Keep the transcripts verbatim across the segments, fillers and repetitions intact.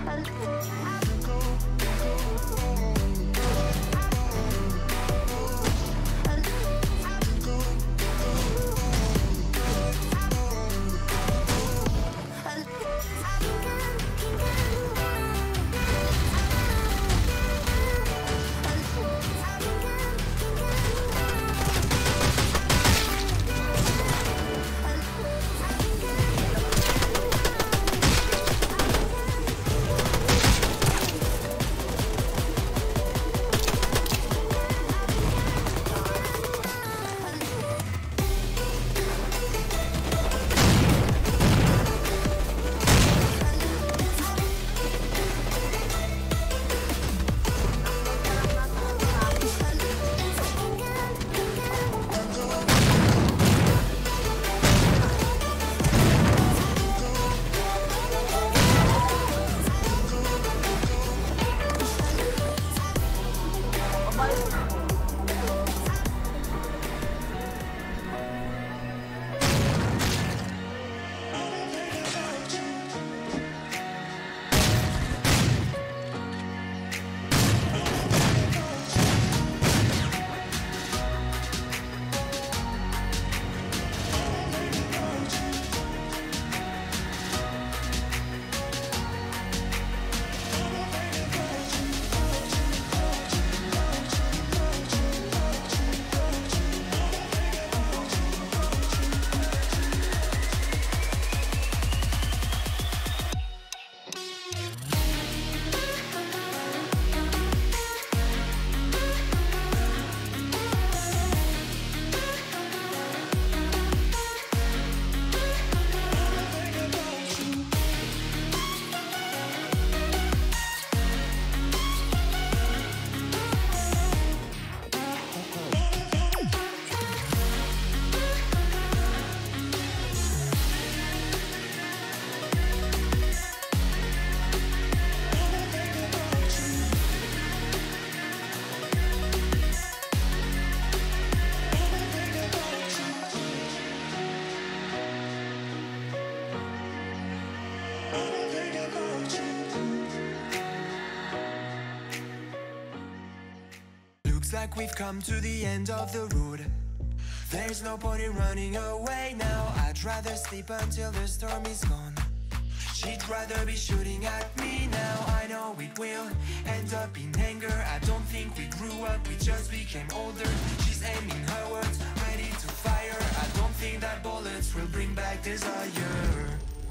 Looks like we've come to the end of the road. There's no point in running away now. I'd rather sleep until the storm is gone. She'd rather be shooting at me now. I know it will end up in anger. I don't think we grew up, we just became older. She's aiming her words, ready to fire. I don't think that bullets will bring back desire.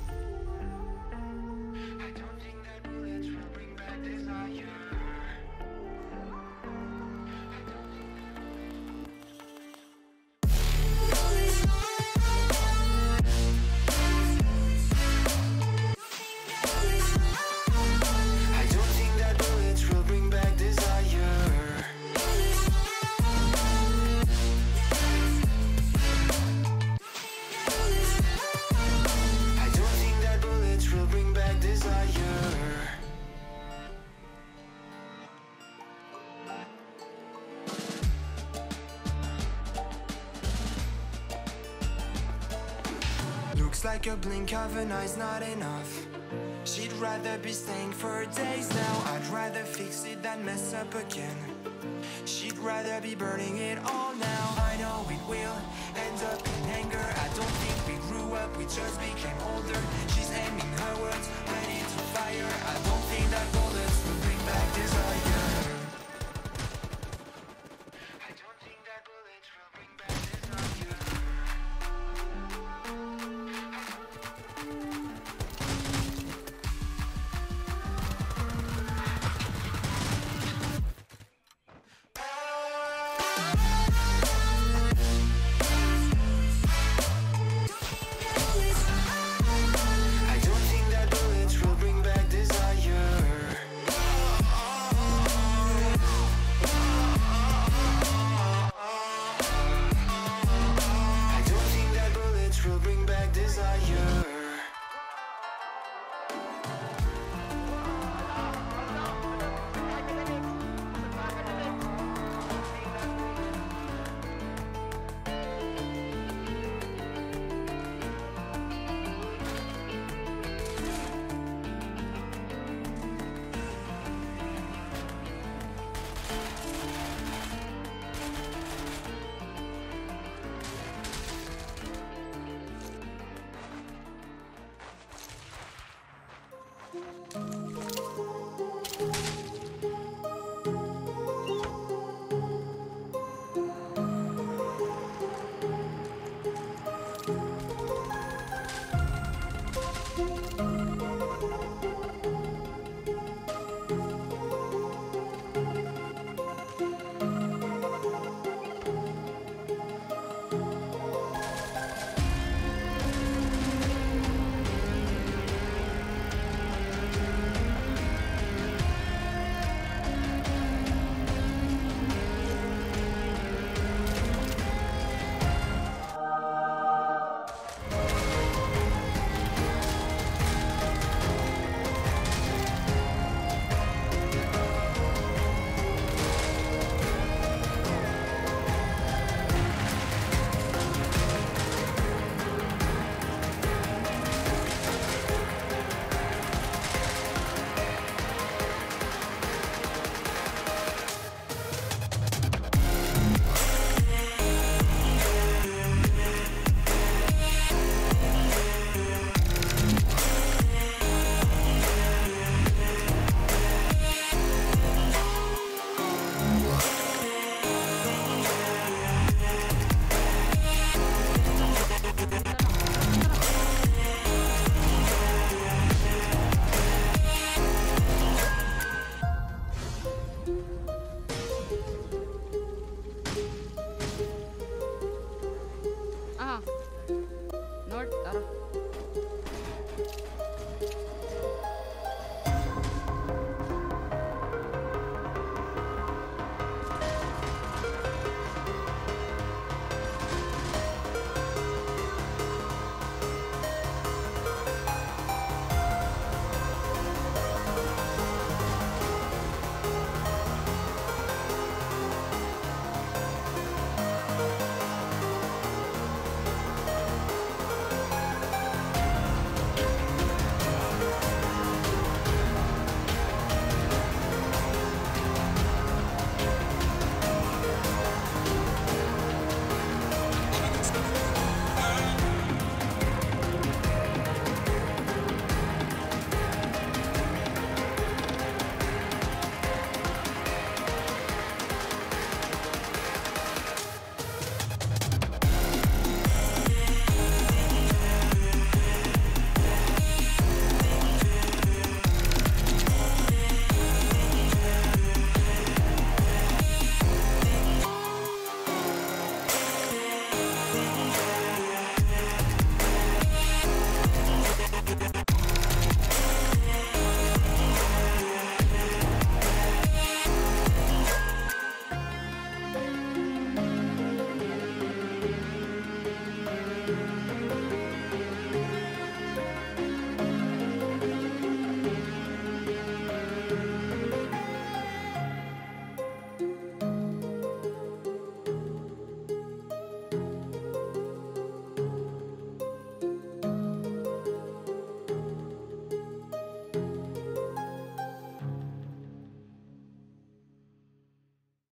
I don't think that bullets will bring back desire. Looks like a blink of an eye's not enough. She'd rather be staying for days now. I'd rather fix it than mess up again. She'd rather be burning it all now. I know it will end up in anger. I don't think we grew up, we just became older. She's aiming her words, ready to fire. I don't think that bullets will bring back desire. I don't think that bullets will bring back desire. Thank